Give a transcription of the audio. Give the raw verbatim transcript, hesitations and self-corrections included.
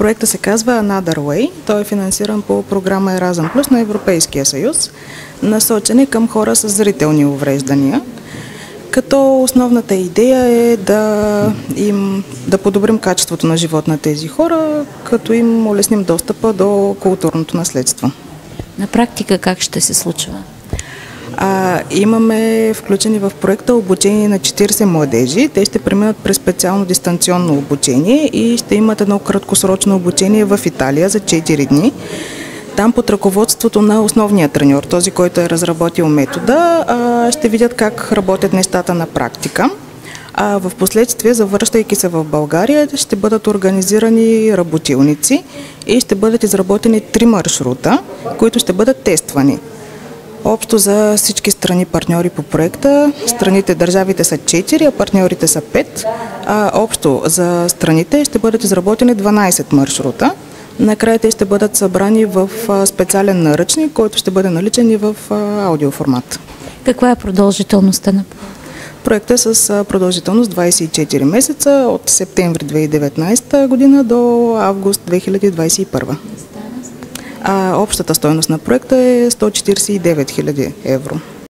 Проектът се казва Another Way. Той е финансиран по програма Еразъм Плюс на Европейския съюз, насочени към хора с зрителни увреждания. Като основната идея е да, им, да подобрим качеството на живот на тези хора, като им улесним достъпа до културното наследство. На практика как ще се случва? А, имаме включени в проекта обучение на четирийсет младежи. Те ще преминат през специално дистанционно обучение и ще имат едно краткосрочно обучение в Италия за четири дни. Там под ръководството на основния треньор, този, който е разработил метода, ще видят как работят нещата на практика. А в последствие, завръщайки се в България, ще бъдат организирани работилници и ще бъдат изработени три маршрута, които ще бъдат тествани. Общо за всички страни партньори по проекта, страните, държавите са четири, а партньорите са пет. А общо за страните ще бъдат изработени дванайсет маршрута. Накрая те ще бъдат събрани в специален наръчник, който ще бъде наличен и в аудиоформат. Каква е продължителността на проекта? Е с продължителност двайсет и четири месеца от септември две хиляди и деветнайсета година до август две хиляди двайсет и първа. А общата стойност на проекта е сто четирийсет и девет хиляди евро.